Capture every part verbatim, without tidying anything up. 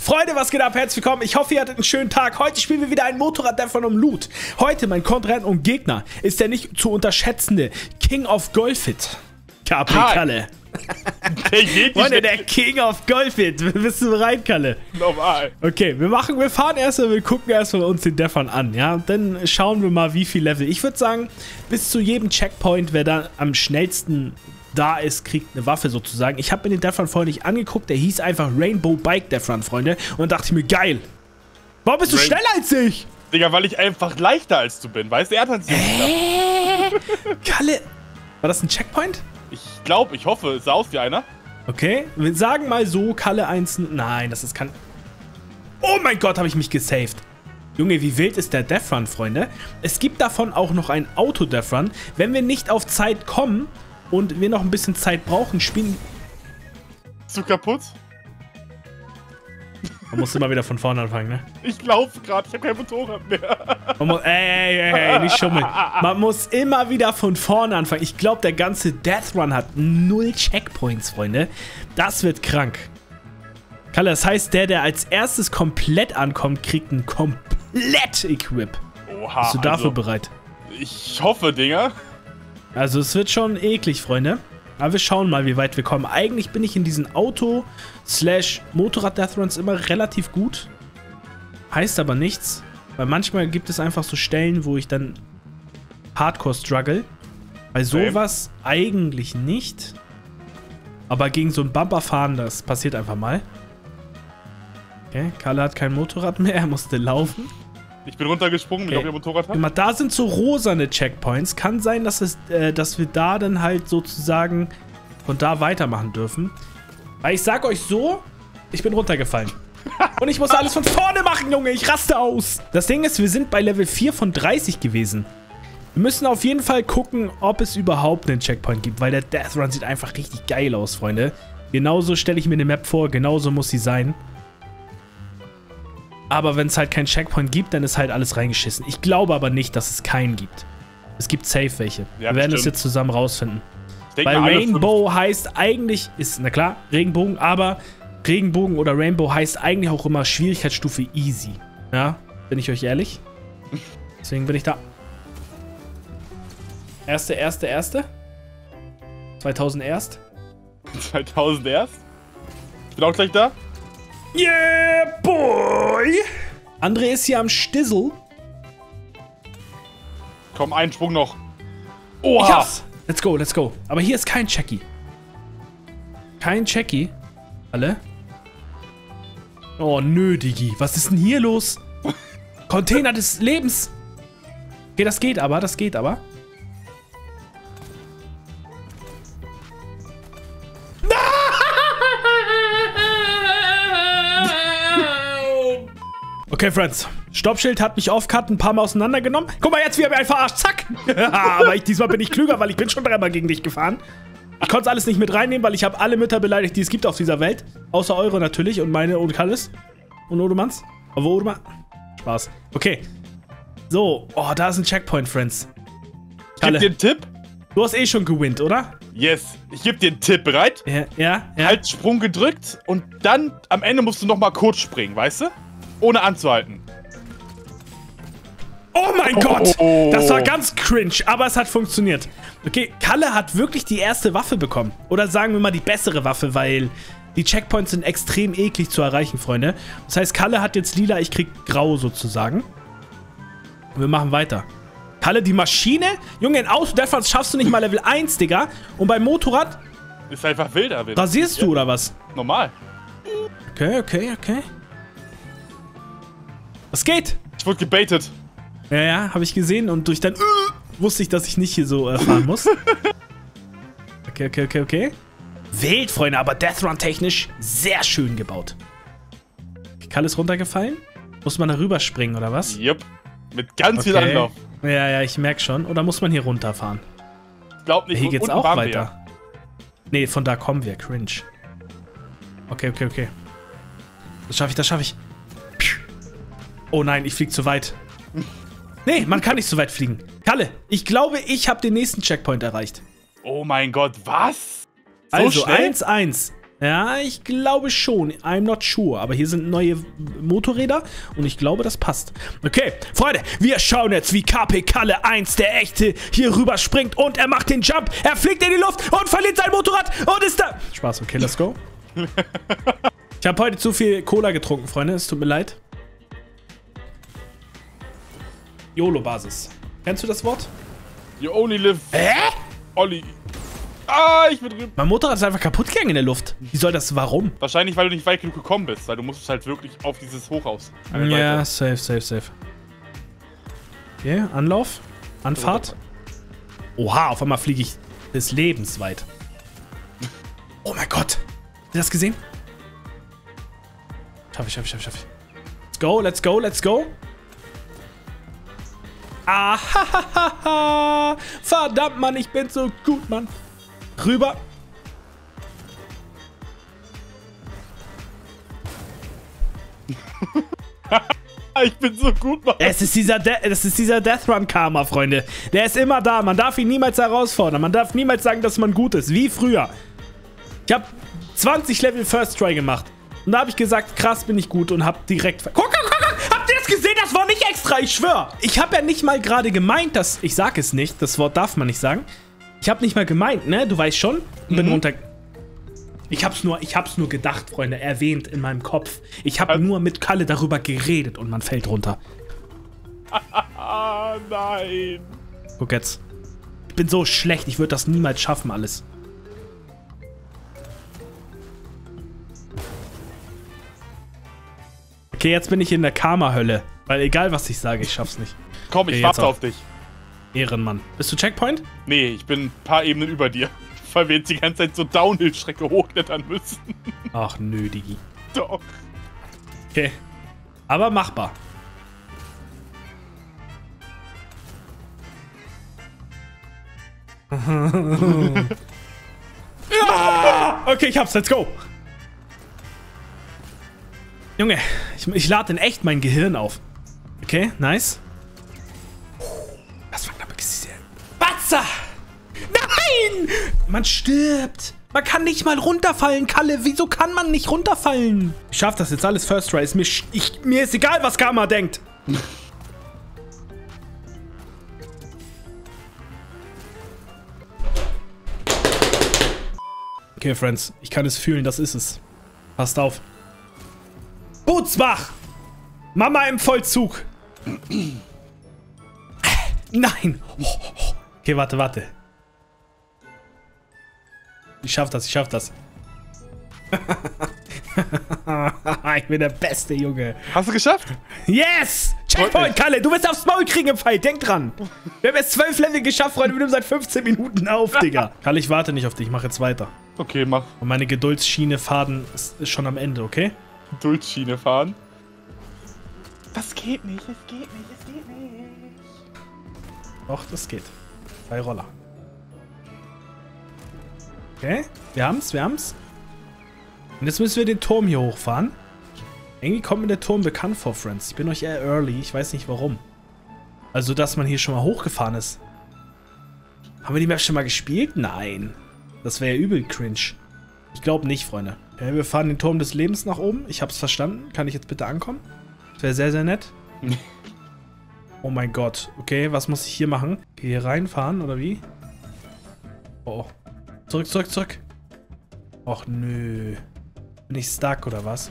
Freunde, was geht ab? Herzlich willkommen. Ich hoffe, ihr hattet einen schönen Tag. Heute spielen wir wieder ein Motorrad-Davon um Loot. Heute mein Kontrahent und Gegner ist der nicht zu unterschätzende King of Golfit. Capri Kalle. Der geht Freunde, der King of Golfit. Bist du bereit, Kalle? Normal. Okay, wir machen, wir fahren erstmal, wir gucken erstmal uns den Davon an, ja. Und dann schauen wir mal, wie viel Level. Ich würde sagen, bis zu jedem Checkpoint, wer da am schnellsten da ist, kriegt eine Waffe sozusagen. Ich habe mir den Davon vorher nicht angeguckt. Der hieß einfach Rainbow Bike Davon, Freunde. Und dachte ich mir, geil. Warum bist du Rain schneller als ich? Digga, weil ich einfach leichter als du bin. Weißt du, er hat halt so äh, Kalle. War das ein Checkpoint? Ich glaube, ich hoffe, es sah aus wie einer. Okay, wir sagen mal so, Kalle eins. Nein, das ist kein... Oh mein Gott, habe ich mich gesaved. Junge, wie wild ist der Davon, Freunde? Es gibt davon auch noch ein Auto-Davon. Wenn wir nicht auf Zeit kommen und wir noch ein bisschen Zeit brauchen, spielen... Bist du kaputt? Man muss immer wieder von vorne anfangen, ne? Ich laufe gerade, ich habe kein Motorrad mehr. Man muss, ey, ey, ey, nicht schummeln. Man muss immer wieder von vorne anfangen. Ich glaube, der ganze Death Run hat null Checkpoints, Freunde. Das wird krank. Kalle, das heißt, der, der als erstes komplett ankommt, kriegt ein komplett Equip. Oha. Bist du dafür also, bereit? Ich hoffe, Dinger. Also, es wird schon eklig, Freunde. Aber wir schauen mal, wie weit wir kommen. Eigentlich bin ich in diesen Auto- slash Motorrad-Deathruns immer relativ gut. Heißt aber nichts. Weil manchmal gibt es einfach so Stellen, wo ich dann hardcore struggle. Bei sowas eigentlich nicht. Aber gegen so einen Bumper fahren, das passiert einfach mal. Okay, Kalle hat kein Motorrad mehr, er musste laufen. Ich bin runtergesprungen, okay. Ich glaube, ihr Motorrad hat. Immer, da sind so rosane Checkpoints. Kann sein, dass, es, äh, dass wir da dann halt sozusagen von da weitermachen dürfen. Weil ich sag euch so, ich bin runtergefallen. Und ich muss alles von vorne machen, Junge. Ich raste aus. Das Ding ist, wir sind bei Level vier von dreißig gewesen. Wir müssen auf jeden Fall gucken, ob es überhaupt einen Checkpoint gibt. Weil der Death Run sieht einfach richtig geil aus, Freunde. Genauso stelle ich mir eine Map vor. Genauso muss sie sein. Aber wenn es halt keinen Checkpoint gibt, dann ist halt alles reingeschissen. Ich glaube aber nicht, dass es keinen gibt. Es gibt safe welche. Ja, wir werden bestimmt. es jetzt zusammen rausfinden. Denke, Weil Rainbow heißt eigentlich, ist, na klar, Regenbogen, aber Regenbogen oder Rainbow heißt eigentlich auch immer Schwierigkeitsstufe easy. Ja, bin ich euch ehrlich? Deswegen bin ich da. Erste, erste, erste. zweitausend erst. zweitausend erst. Ich bin auch gleich da. Yeah, boy! André ist hier am Stissel. Komm, einen Sprung noch. Oha! Ich hab's. Let's go, let's go. Aber hier ist kein Jackie. Kein Jackie. Alle? Oh, nö, Digi. Was ist denn hier los? Container des Lebens. Okay, das geht aber, das geht aber. Okay, Friends. Stoppschild hat mich off-cut ein paar Mal auseinandergenommen. Guck mal jetzt, wie er mir einen verarscht. Zack. Aber ich, diesmal bin ich klüger, weil ich bin schon dreimal gegen dich gefahren. Ich konnte es alles nicht mit reinnehmen, weil ich habe alle Mütter beleidigt, die es gibt auf dieser Welt. Außer eure natürlich und meine und Kalles. Und Odemanns. Aber Odemann. Spaß. Okay. So. Oh, da ist ein Checkpoint, Friends. Kalle. Ich geb dir einen Tipp. Du hast eh schon gewinnt, oder? Yes. Ich geb dir einen Tipp. Bereit? Ja, ja, ja. Halt Sprung gedrückt und dann am Ende musst du nochmal kurz springen, weißt du? Ohne anzuhalten. Oh mein oh. Gott! Das war ganz cringe, aber es hat funktioniert. Okay, Kalle hat wirklich die erste Waffe bekommen. Oder sagen wir mal die bessere Waffe, weil die Checkpoints sind extrem eklig zu erreichen, Freunde. Das heißt, Kalle hat jetzt lila, ich krieg grau sozusagen. Und wir machen weiter. Kalle, die Maschine? Junge, in Auto-Deathruns schaffst du nicht mal Level eins, Digga. Und beim Motorrad? Ist einfach wilder. Wild. Rasierst ja. du oder was? Normal. Okay, okay, okay. Was geht? Ich wurde gebaitet. Ja, ja, habe ich gesehen und durch dann uh, wusste ich, dass ich nicht hier so äh, fahren muss. Okay, okay, okay, okay. Wild, Freunde, aber Death Run technisch sehr schön gebaut. Kalle ist runtergefallen? Muss man da rüberspringen, oder was? Jupp. Mit ganz okay. viel Anlauf. Ja, ja, ich merke schon. Oder muss man hier runterfahren? Ich glaube nicht. Hier geht's auch weiter. Wir. Nee, von da kommen wir. Cringe. Okay, okay, okay. Das schaffe ich, das schaffe ich. Oh nein, ich fliege zu weit. Nee, man kann nicht so weit fliegen. Kalle, ich glaube, ich habe den nächsten Checkpoint erreicht. Oh mein Gott, was? So also, schnell? eins eins. Ja, ich glaube schon. I'm not sure. Aber hier sind neue Motorräder und ich glaube, das passt. Okay, Freunde, wir schauen jetzt, wie K P Kalle eins, der Echte, hier rüber springt und er macht den Jump. Er fliegt in die Luft und verliert sein Motorrad und ist da. Spaß, okay, let's go. Ich habe heute zu viel Cola getrunken, Freunde. Es tut mir leid. YOLO-Basis. Kennst du das Wort? You only live... Hä? Olli. Ah, ich bin drüben. Mein Motorrad ist einfach kaputt gegangen in der Luft. Wie soll das, warum? Wahrscheinlich, weil du nicht weit genug gekommen bist, weil du musstest halt wirklich auf dieses Hochhaus. Ja, safe, safe, safe. Okay, Anlauf. Anfahrt. Oha, auf einmal fliege ich des Lebens weit. Oh mein Gott. Habt ihr das gesehen? Schaff ich, schaff ich, schaff ich, schaff ich. Let's go, let's go, let's go. Ah, verdammt, Mann, ich bin so gut, Mann. Rüber. Ich bin so gut, Mann. Es ist dieser, De das ist dieser Death Run Karma, Freunde. Der ist immer da. Man darf ihn niemals herausfordern. Man darf niemals sagen, dass man gut ist. Wie früher. Ich habe zwanzig Level First Try gemacht. Und da habe ich gesagt, krass, bin ich gut und habe direkt... Guck, guck, guck, guck! Habt ihr das gesehen? Das war nicht extra, ich schwör. Ich habe ja nicht mal gerade gemeint, dass... Ich sag es nicht, das Wort darf man nicht sagen. Ich habe nicht mal gemeint, ne? Du weißt schon. Und bin Mhm. runter... Ich hab's nur, ich hab's nur gedacht, Freunde, erwähnt in meinem Kopf. Ich habe nur mit Kalle darüber geredet und man fällt runter. Ah, nein. Guck jetzt. Ich bin so schlecht, ich würde das niemals schaffen, alles. Okay, jetzt bin ich in der Karma-Hölle. Weil egal, was ich sage, ich schaff's nicht. Komm, ich Okay, warte jetzt auf dich. Ehrenmann. Bist du Checkpoint? Nee, ich bin ein paar Ebenen über dir. Weil wir jetzt die ganze Zeit so Downhill-Strecke hochklettern müssen. Ach, nö, Digi. Doch. Okay. Aber machbar. Ja! Okay, ich hab's. Let's go. Junge, ich, ich lade in echt mein Gehirn auf. Okay, nice. Was war da? Batzer! Nein! Man stirbt. Man kann nicht mal runterfallen, Kalle. Wieso kann man nicht runterfallen? Ich schaff das jetzt alles First Try. Ist mir, ich, mir ist egal, was Karma denkt. Okay, Friends. Ich kann es fühlen. Das ist es. Passt auf. Bootsbach! Mama im Vollzug. Nein. Okay, warte, warte. Ich schaff das, ich schaff das. Ich bin der beste Junge. Hast du geschafft? Yes! Checkpoint, Kalle, du wirst aufs Maul kriegen im Fight, denk dran. Wir haben jetzt zwölf Level geschafft, Freunde, wir nehmen seit fünfzehn Minuten auf, Digga. Kalle, ich warte nicht auf dich, ich mach jetzt weiter. Okay, mach. Und meine Geduldsschiene Faden ist, ist schon am Ende, okay? Duldschiene fahren. Das geht nicht, das geht nicht, das geht nicht. Doch, das geht. Zwei Roller. Okay, wir haben's, wir haben's. Und jetzt müssen wir den Turm hier hochfahren. Irgendwie kommt mir der Turm bekannt vor, Friends. Ich bin euch eher early, ich weiß nicht warum. Also, dass man hier schon mal hochgefahren ist. Haben wir die Map schon mal gespielt? Nein. Das wäre ja übel cringe. Ich glaube nicht, Freunde. Okay, wir fahren den Turm des Lebens nach oben. Ich hab's verstanden. Kann ich jetzt bitte ankommen? Das wäre sehr, sehr nett. Oh mein Gott. Okay, was muss ich hier machen? Okay, hier reinfahren, oder wie? Oh. Zurück, zurück, zurück. Och, nö. Bin ich stuck, oder was?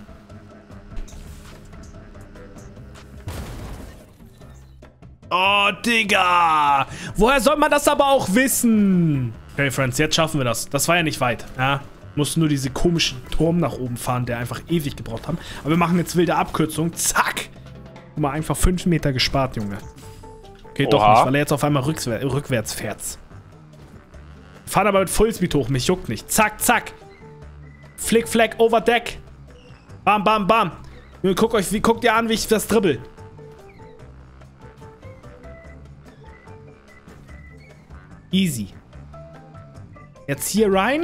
Oh, Digga! Woher soll man das aber auch wissen? Okay, Friends, jetzt schaffen wir das. Das war ja nicht weit, ja? Mussten nur diese komischen Turm nach oben fahren, der einfach ewig gebraucht haben. Aber wir machen jetzt wilde Abkürzung. Zack! Guck mal, einfach fünf Meter gespart, Junge. Okay, doch Oha. nicht, weil er jetzt auf einmal rückwär rückwärts fährt. Fahren aber mit Fullspeed hoch, mich juckt nicht. Zack, zack. Flick, Flack, Overdeck. Bam, bam, bam. Junge, guckt euch, wie, guckt ihr an, wie ich das dribbel. Easy. Jetzt hier rein.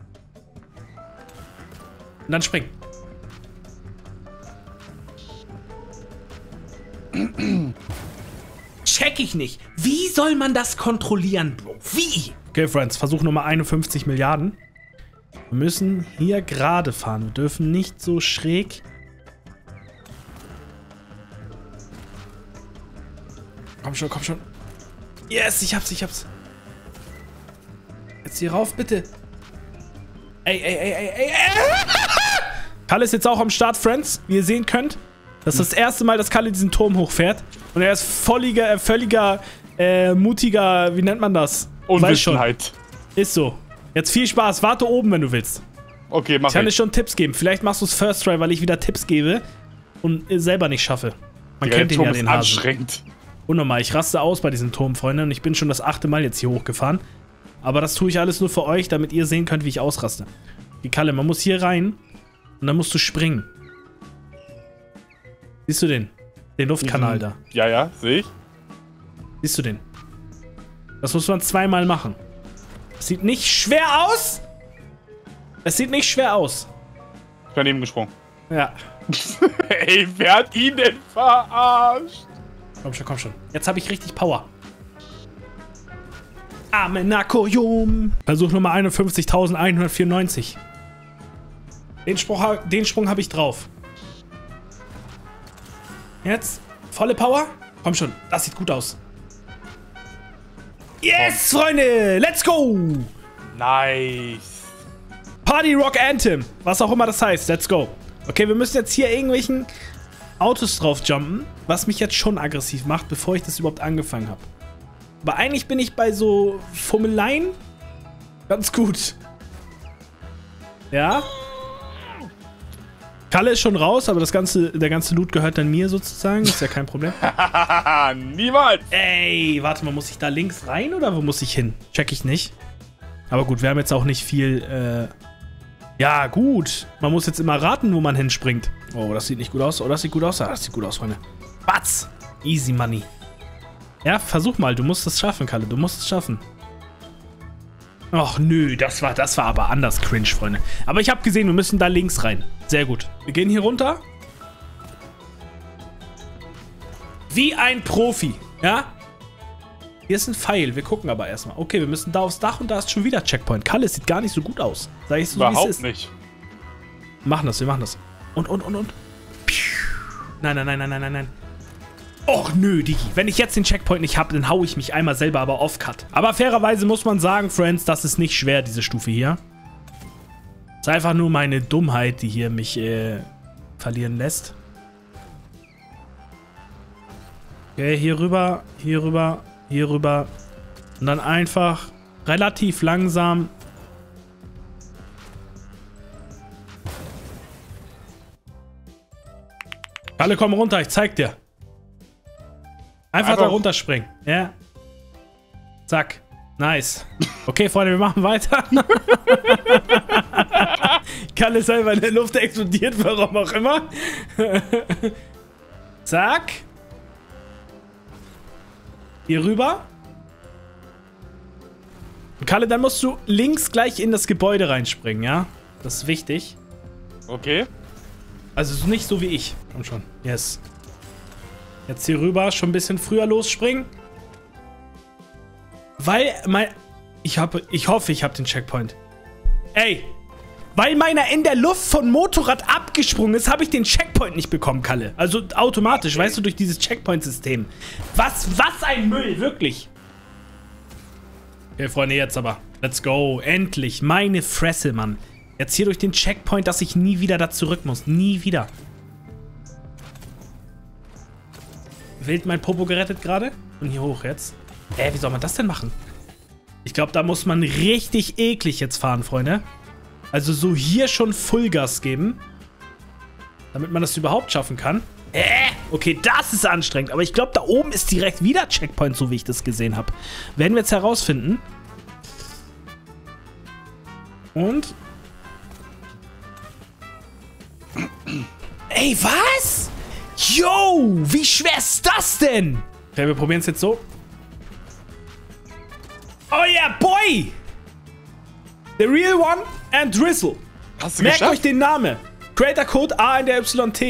Und dann springen. Check ich nicht. Wie soll man das kontrollieren, Bro? Wie? Okay, Friends, Versuch Nummer einundfünfzig Milliarden. Wir Wir müssen hier gerade fahren. Wir dürfen nicht so schräg. Komm schon, komm schon. Yes, ich hab's, ich hab's. Jetzt hier rauf, bitte. Ey, ey, ey, ey, ey, ey. Kalle ist jetzt auch am Start, Friends. Wie ihr sehen könnt. Das ist das erste Mal, dass Kalle diesen Turm hochfährt. Und er ist völliger, äh, völliger, äh, mutiger, wie nennt man das? Unwissenheit. Ist so. Jetzt viel Spaß. Warte oben, wenn du willst. Okay, mach ich. Ich kann dir schon Tipps geben. Vielleicht machst du es First Try, weil ich wieder Tipps gebe und äh, selber nicht schaffe. Man Der kennt den Turm ja, ist den Hasen. anstrengend. Unnormal. Ich raste aus bei diesem Turm, Freunde. Und ich bin schon das achte Mal jetzt hier hochgefahren. Aber das tue ich alles nur für euch, damit ihr sehen könnt, wie ich ausraste. Die Kalle, man muss hier rein und dann musst du springen. Siehst du den? Den Luftkanal da. Ja, ja, sehe ich. Siehst du den? Das muss man zweimal machen. Das sieht nicht schwer aus. Es sieht nicht schwer aus. Ich bin eben gesprungen. Ja. Ey, wer hat ihn denn verarscht? Komm schon, komm schon. Jetzt habe ich richtig Power. Amenakorium. Versuch Nummer einundfünfzigtausendeinhundertvierundneunzig. Den Sprung, den Sprung habe ich drauf. Jetzt volle Power. Komm schon, das sieht gut aus. Yes, Freunde, let's go. Nice. Party Rock Anthem, was auch immer das heißt, let's go. Okay, wir müssen jetzt hier irgendwelchen Autos drauf jumpen, was mich jetzt schon aggressiv macht, bevor ich das überhaupt angefangen habe. Aber eigentlich bin ich bei so Fummeleien ganz gut. Ja. Kalle ist schon raus, aber das ganze, der ganze Loot gehört dann mir sozusagen. Ist ja kein Problem. Niemals. Ey, warte mal, muss ich da links rein oder wo muss ich hin? Check ich nicht. Aber gut, wir haben jetzt auch nicht viel, äh... Ja, gut. Man muss jetzt immer raten, wo man hinspringt. Oh, das sieht nicht gut aus. Oh, das sieht gut aus. Ah, das sieht gut aus, Freunde. Batz! Easy money. Ja, versuch mal. Du musst es schaffen, Kalle. Du musst es schaffen. Ach, nö. Das war, das war aber anders cringe, Freunde. Aber ich habe gesehen, wir müssen da links rein. Sehr gut. Wir gehen hier runter. Wie ein Profi. Ja? Hier ist ein Pfeil. Wir gucken aber erstmal. Okay, wir müssen da aufs Dach und da ist schon wieder Checkpoint. Kalle, es sieht gar nicht so gut aus. Sag ich so, Überhaupt wie es ist. nicht. Wir machen das, wir machen das. Und, und, und, und. Nein, nein, nein, nein, nein, nein, nein. Och, nö, Digi. Wenn ich jetzt den Checkpoint nicht habe, dann hau ich mich einmal selber aber off-cut. Aber fairerweise muss man sagen, Friends, das ist nicht schwer, diese Stufe hier. Das ist einfach nur meine Dummheit, die hier mich äh, verlieren lässt. Okay, hier rüber, hier rüber, hier rüber. Und dann einfach relativ langsam. Alle kommen runter, ich zeig dir. Einfach, Einfach da runterspringen. Ja. Zack. Nice. Okay, Freunde, wir machen weiter. Kalle ist selber in der Luft explodiert, warum auch immer. Zack. Hier rüber. Und Kalle, dann musst du links gleich in das Gebäude reinspringen, ja? Das ist wichtig. Okay. Also nicht so wie ich. Komm schon. Yes. Jetzt hier rüber, schon ein bisschen früher losspringen. Weil mein... Ich habe... Ich hoffe, ich habe den Checkpoint. Ey! Weil meiner in der Luft von Motorrad abgesprungen ist, habe ich den Checkpoint nicht bekommen, Kalle. Also automatisch, okay. Weißt du, durch dieses Checkpoint-System. Was, was ein Müll, wirklich. Okay, Freunde, jetzt aber. Let's go. Endlich. Meine Fresse, Mann. Jetzt hier durch den Checkpoint, dass ich nie wieder da zurück muss. Nie wieder. Wild mein Popo gerettet gerade. Und hier hoch jetzt. Äh, wie soll man das denn machen? Ich glaube, da muss man richtig eklig jetzt fahren, Freunde. Also so hier schon Vollgas geben. Damit man das überhaupt schaffen kann. Äh, okay, das ist anstrengend. Aber ich glaube, da oben ist direkt wieder Checkpoint, so wie ich das gesehen habe. Werden wir jetzt herausfinden. Und... Ey, was? Yo, wie schwer ist das denn? Okay, wir probieren es jetzt so. Oh yeah, boy! The real one and Drizzle. Hast du Merkt geschafft? euch den Namen. Creator Code A N D Y T.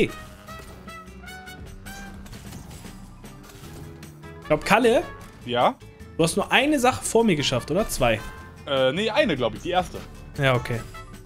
Ich glaube, Kalle, Ja? du hast nur eine Sache vor mir geschafft, oder? Zwei. Äh, nee, eine, glaube ich. Die erste. Ja, okay.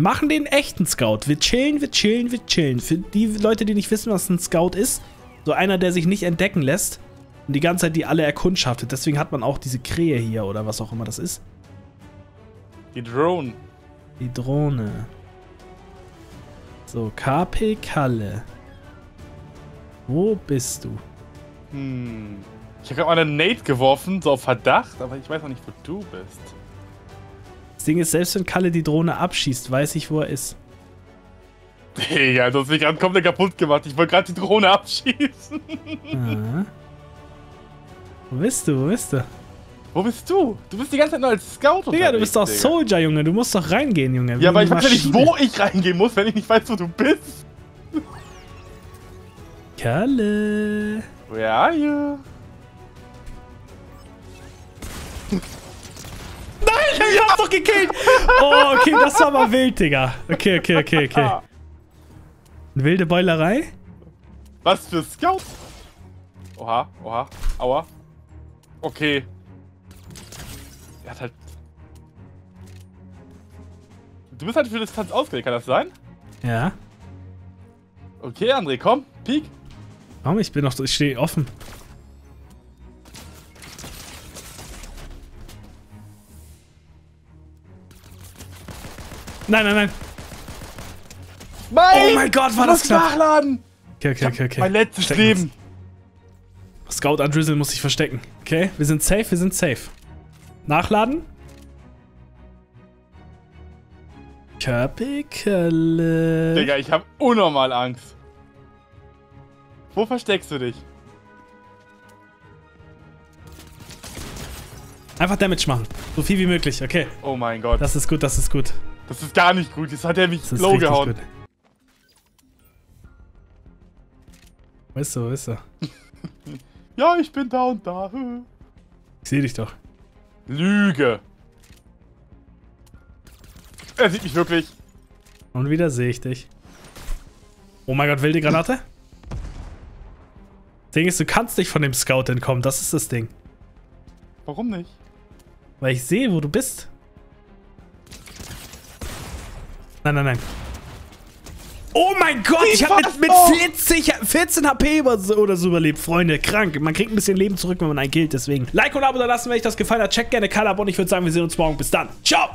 Wir machen den echten Scout. Wir chillen, wir chillen, wir chillen. Für die Leute, die nicht wissen, was ein Scout ist, so einer, der sich nicht entdecken lässt und die ganze Zeit die alle erkundschaftet. Deswegen hat man auch diese Krähe hier oder was auch immer das ist. Die Drone. Die Drohne. So, K P Kalle. Wo bist du? Hm. Ich habe gerade mal einen Nate geworfen, so auf Verdacht, aber ich weiß noch nicht, wo du bist. Das Ding ist, selbst wenn Kalle die Drohne abschießt, weiß ich, wo er ist. Digga, du hast mich gerade komplett kaputt gemacht. Ich wollte gerade die Drohne abschießen. Ah. Wo bist du? Wo bist du? Wo bist du? Du bist die ganze Zeit nur als Scout unterwegs. Digga, du bist doch Digga. Soldier, Junge. Du musst doch reingehen, Junge. Ja, aber ich weiß ja nicht, wo ich reingehen muss, wenn ich nicht weiß, wo du bist. Kalle. Where are you? Nein, ich hab doch gekillt. Oh, okay, das war aber wild, Digga. Okay, okay, okay, okay. Eine wilde Beulerei? Was für Scout? Oha, oha, aua. Okay. Er hat halt... Du bist halt für Distanz ausgelegt, kann das sein? Ja. Okay, André, komm, peek. Warum? Ich bin noch, ich stehe offen. Nein, nein, nein. Nein! Oh mein Gott, war das knapp. Nachladen! Okay, okay, okay, okay. Mein letztes Verstecken Leben. uns. Scout an Drizzle muss sich verstecken. Okay, wir sind safe, wir sind safe. Nachladen. Kapikalle. Digga, ich hab unnormal Angst. Wo versteckst du dich? Einfach Damage machen. So viel wie möglich, okay. Oh mein Gott. Das ist gut, das ist gut. Das ist gar nicht gut. Jetzt hat er mich Das ist low richtig gehauen. gut. Wo ist er, wo ist er? Ja, ich bin da und da. Ich sehe dich doch. Lüge. Er sieht mich wirklich. Und wieder sehe ich dich. Oh mein Gott, wilde Granate? Das Ding ist, du kannst nicht von dem Scout entkommen. Das ist das Ding. Warum nicht? Weil ich sehe, wo du bist. Nein, nein, nein. Oh mein Gott, ich habe mit, mit vierzig, vierzehn H P oder so, oder so überlebt, Freunde. Krank. Man kriegt ein bisschen Leben zurück, wenn man einen killt. Deswegen Like und Abo da lassen, wenn euch das gefallen hat. Checkt gerne Kalle ab und ich würde sagen, wir sehen uns morgen. Bis dann. Ciao.